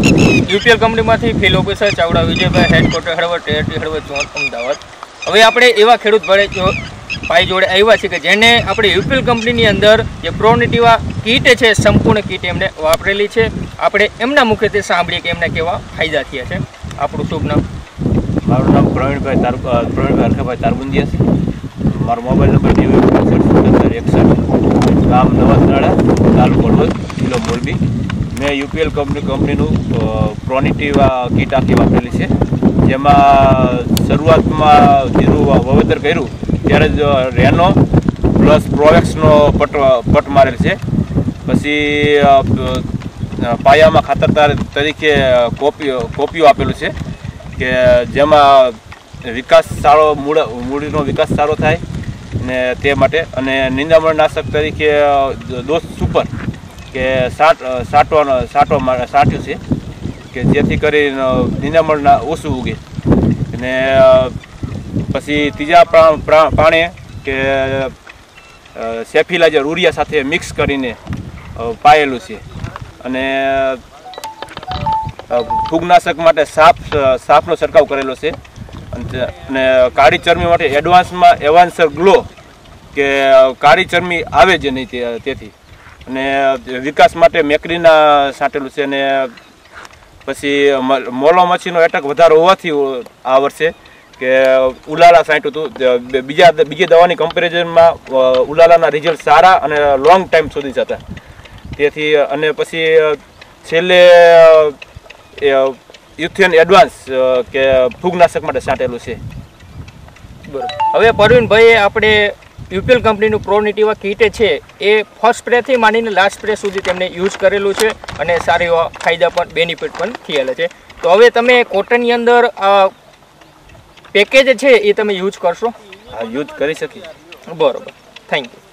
UPL કંપનીમાંથી field officer Chavda Vijaybhai, headquarter Halvad, ટેટી હળવદ, ચોક, અમદાવાદ. હવે આપણે એવા ખેડૂત ભાઈ જોડે આવ્યા છે કે જેને આપણે યુપીએલ કંપનીની અંદર જે પ્રોનેટિવા કીટ છે, સંપૂર્ણ કીટ એમને વાપરેલી છે. આપણે એમના મુખેથી સાંભળીએ કે એમના કેવા ફાયદા થયા છે. આપણું શુભ નામ? મારું નામ પ્રવીણભાઈ હરખાભાઈ તારબુંદિયા છે. મારો મોબાઈલ નંબર 9161, ગામ નવાસનાળા, તાલુકો હળવદ, જિલ્લો મોરબી. મેં યુપીએલ કંપનીનું પ્રોનેટિવા કીટ આખી વાપરેલી છે. જેમાં શરૂઆતમાં જીરું વાવેતર કર્યું ત્યારે જ રેનો પ્લસ પ્રોવેક્સનો પટ મારેલ છે. પછી પાયામાં ખાતર તરીકે કોપીઓ આપેલું છે કે જેમાં વિકાસ સારો મૂળનો વિકાસ સારો થાય ને તે માટે. અને નિંદામણનાશક તરીકે દોસ્ત સુપર કે સાટ્યું છે કે જેથી કરી નિંદામણ ઓછું ઉગે. અને પછી ત્રીજા પાણે કે સેફિલાઇઝર યુરિયા સાથે મિક્સ કરીને પાયેલું છે. અને ફૂગનાશક માટે સાપનો છંટકાવ કરેલો છે. અને કાળી ચરમી માટે એડવાન્સર ગ્લો કે કાળી ચરમી આવે જ નહીં તેથી. અને વિકાસ માટે મેકરીના છાંટેલું છે. અને પછી મોલો મચ્છીનો એટેક વધારે હોવાથી આ વર્ષે કે ઉલાલા છાંટ્યું હતું. બીજી દવાની કમ્પેરિઝનમાં ઉલાલાના રિઝલ્ટ સારા અને લોંગ ટાઈમ સુધી જતા તેથી. અને પછી છેલ્લે યુથિયન એડવાન્સ કે ફૂગનાશક માટે છાંટેલું છે. બરાબર. હવે પરવીનભાઈએ આપણે યુપીએલ કંપનીનું પ્રોનેટિવા કીટ છે એ ફર્સ્ટ સ્પ્રેથી માંડીને લાસ્ટ સ્પ્રે સુધી તેમને યુઝ કરેલું છે અને સારા એવા ફાયદા પણ બેનિફિટ પણ થયેલા છે. તો હવે તમે કોટનની અંદર પેકેજ છે એ તમે યુઝ કરશો? યુઝ કરી શકીએ. બરાબર, થેન્ક યુ.